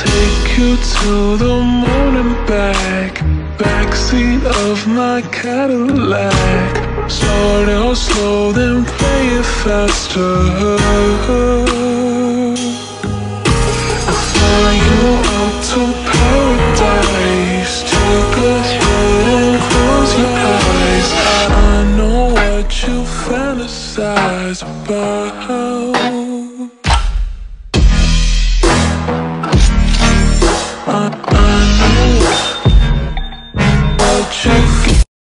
take you to the moon and back. Backseat of my Cadillac. Start out slow, then play it faster.